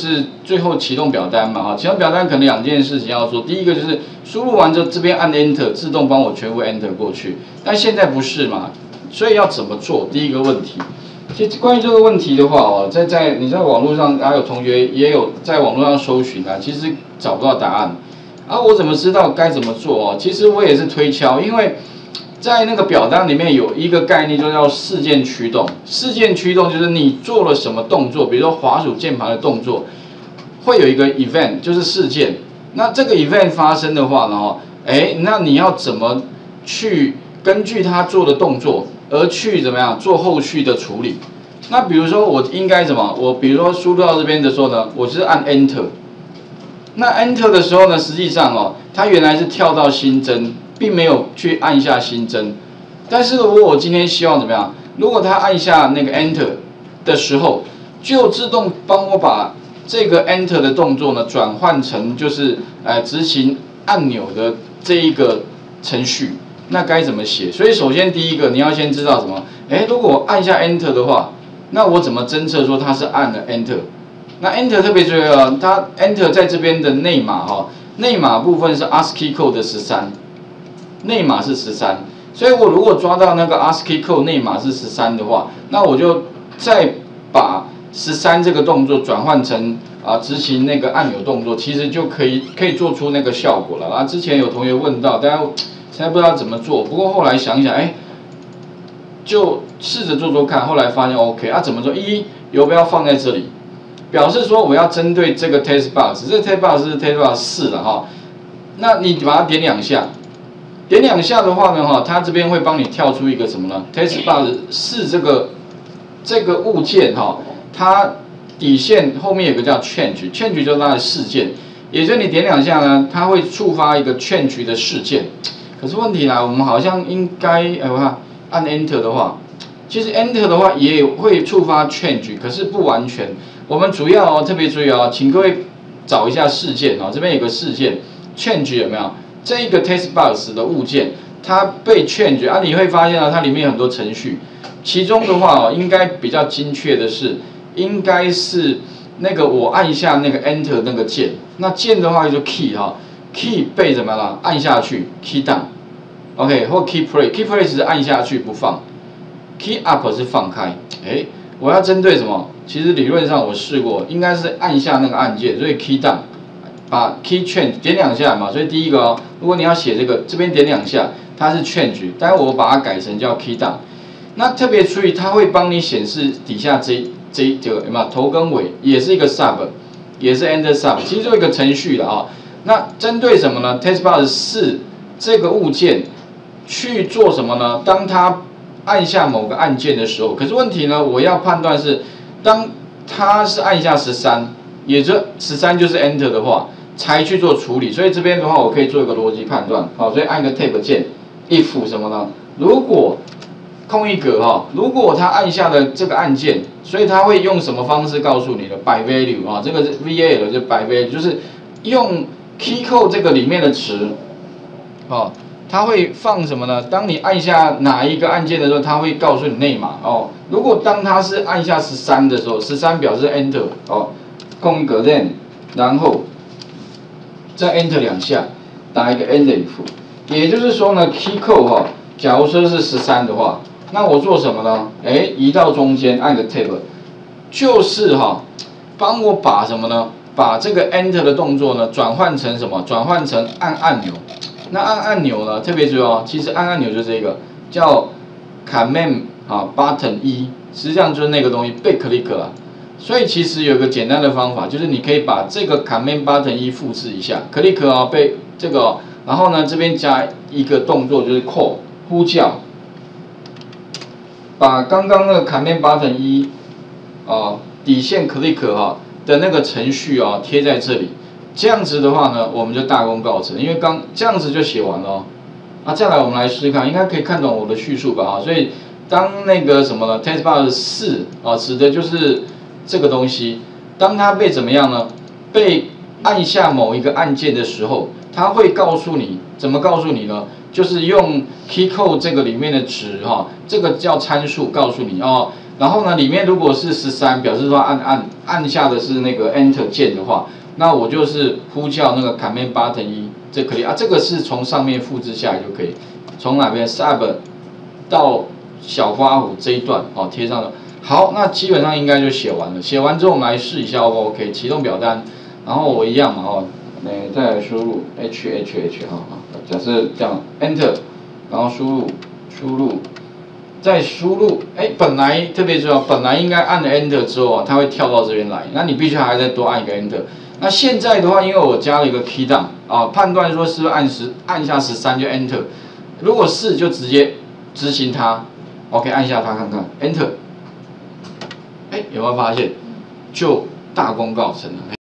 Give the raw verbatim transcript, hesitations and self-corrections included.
就是最后启动表单嘛，哈，启动表单可能两件事情要做，第一个就是输入完之后这边按 Enter， 自动帮我全部 Enter 过去，但现在不是嘛，所以要怎么做？第一个问题，其实关于这个问题的话，哦，在在你在网络上还有同学也有在网络上搜寻啊，其实找不到答案，啊，我怎么知道该怎么做哦？其实我也是推敲，因为。在那个表单里面有一个概念，就叫事件驱动。事件驱动就是你做了什么动作，比如说滑鼠键盘的动作，会有一个 event， 就是事件。那这个 event 发生的话呢，哎，那你要怎么去根据他做的动作而去怎么样做后续的处理？那比如说我应该怎么？我比如说输入到这边的时候呢，我是按 Enter。那 Enter 的时候呢，实际上哦，它原来是跳到新增。并没有去按下新增，但是如果我今天希望怎么样？如果他按下那个 Enter 的时候，就自动帮我把这个 Enter 的动作呢转换成就是呃执行按钮的这一个程序，那该怎么写？所以首先第一个你要先知道什么？哎，如果我按下 Enter 的话，那我怎么侦测说它是按了 Enter？ 那 Enter 特别注意哦，它 Enter 在这边的内码哈、哦，内码部分是 ASCII code 的十三。内码是十三，所以我如果抓到那个 ASCII code 内码是十三的话，那我就再把十三这个动作转换成啊执行那个按钮动作，其实就可以可以做出那个效果了啊。之前有同学问到，大家现在不知道怎么做，不过后来想一想，哎，就试着做做看，后来发现 OK 啊，怎么做？一游标放在这里，表示说我要针对这个 text box， 这个 text box 是 text box 四了哈，那你把它点两下。点两下的话呢，哈，它这边会帮你跳出一个什么呢 ？text box 是这个这个物件哈，它底线后面有个叫 change，change 就是它的事件，也就是你点两下呢，它会触发一个 change 的事件。可是问题来，我们好像应该，哎，我看按 enter 的话，其实 enter 的话也会触发 change， 可是不完全。我们主要哦特别注意哦，请各位找一下事件哦，这边有个事件 change 有没有？这一个 text box 的物件，它被 change 啊，你会发现啊，它里面有很多程序，其中的话哦，应该比较精确的是，应该是那个我按下那个 enter 那个键，那键的话就 key 哈 ，key 被怎么了？按下去 key down，OK， 或 key play，key play 是按下去不放 ，key up 是放开，哎，我要针对什么？其实理论上我试过，应该是按下那个按键，所以 key down。把 key change 点两下嘛，所以第一个哦，如果你要写这个，这边点两下，它是 change， 但是我把它改成叫 key down。那特别注意，它会帮你显示底下这这这个有没有头跟尾，也是一个 sub， 也是 enter sub， 其实就一个程序了啊、哦。那针对什么呢 ？text box 是这个物件去做什么呢？当它按下某个按键的时候，可是问题呢，我要判断是当它是按下十三，也就十三就是 enter 的话。才去做处理，所以这边的话，我可以做一个逻辑判断，好，所以按个 tab 键 ，if 什么呢？如果空一格哈，如果他按下了这个按键，所以他会用什么方式告诉你的 by value 啊，这个是 V A L 就 by value， 就是用 key code 这个里面的词，哦，它会放什么呢？当你按下哪一个按键的时候，它会告诉你内码哦。如果当它是按下十三的时候，十三表示 enter 哦，空一格 then， 然后。再 enter 两下，打一个 endif， 也就是说呢 ，key code 哈，假如说是十三的话，那我做什么呢？哎，移到中间，按个 tab， 就是哈，帮我把什么呢？把这个 enter 的动作呢，转换成什么？转换成按按钮。那按按钮呢，特别注意哦，其实按按钮就是这个叫 command 啊 button 一，实际上就是那个东西被 click 了。所以其实有个简单的方法，就是你可以把这个 command button 一复制一下 ，click 啊、哦、被这个、哦，然后呢这边加一个动作就是 call 呼叫，把刚刚那个 command button 一啊底线 click 哈、哦、的那个程序啊、哦、贴在这里，这样子的话呢，我们就大功告成，因为刚这样子就写完了、哦。那再来我们来试试看，应该可以看懂我的叙述吧？啊，所以当那个什么呢 ，text box 四啊，指的就是这个东西，当它被怎么样呢？被按下某一个按键的时候，它会告诉你，怎么告诉你呢？就是用 key code 这个里面的值哈，这个叫参数告诉你哦， 然后呢，里面如果是十三，表示说按按按下的是那个 Enter 键的话，那我就是呼叫那个 Command Button 一，这可以啊，这个是从上面复制下来就可以，从哪边 Sub 到小花虎这一段哦贴上了。好，那基本上应该就写完了。写完之后我们来试一下 O 不 OK？ 启动表单，然后我一样嘛哦，诶再来输入 H H H 哈哈，假设这样 Enter， 然后输入输入。再输入，哎，本来特别重要，本来应该按了 Enter 之后啊，它会跳到这边来，那你必须还再多按一个 Enter。那现在的话，因为我加了一个 key down 啊，判断说是不是按十按下十三就 Enter， 如果是就直接执行它 ，OK， 按下它看看 Enter， 哎，有没有发现就大功告成了？